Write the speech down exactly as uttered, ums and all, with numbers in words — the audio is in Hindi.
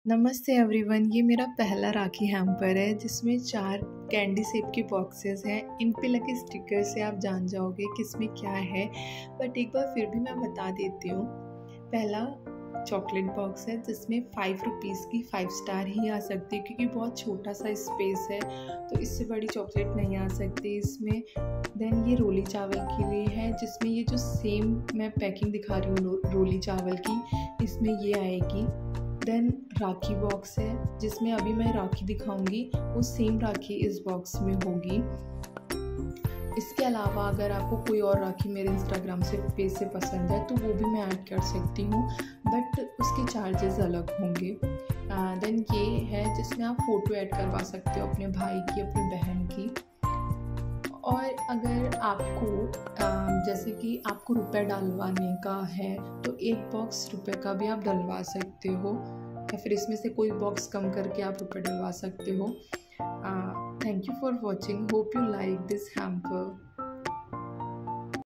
नमस्ते एवरीवन, ये मेरा पहला राखी हैम्पर है जिसमें चार कैंडी शेप के बॉक्सेस हैं। इन पे लगे स्टिकर से आप जान जाओगे कि इसमें क्या है, बट एक बार फिर भी मैं बता देती हूँ। पहला चॉकलेट बॉक्स है जिसमें फाइव रुपीज़ की फाइव स्टार ही आ सकती है, क्योंकि बहुत छोटा सा स्पेस है तो इससे बड़ी चॉकलेट नहीं आ सकती इसमें। देन ये रोली चावल के लिए है, जिसमें ये जो सेम मैं पैकिंग दिखा रही हूँ रोली चावल की, इसमें ये आएगी। देन राखी बॉक्स है जिसमें अभी मैं राखी दिखाऊंगी, वो सेम राखी इस बॉक्स में होगी। इसके अलावा अगर आपको कोई और राखी मेरे इंस्टाग्राम से पेज से पसंद है तो वो भी मैं ऐड कर सकती हूँ, बट उसके चार्जेस अलग होंगे। देन ये है जिसमें आप फ़ोटो ऐड करवा सकते हो अपने भाई की, अपनी बहन की। और अगर आपको जैसे कि आपको रुपए डलवाने का है तो एक बॉक्स रुपए का भी आप डलवा सकते हो, या फिर इसमें से कोई बॉक्स कम करके आप रुपए डलवा सकते हो। Thank you for watching, hope you like this.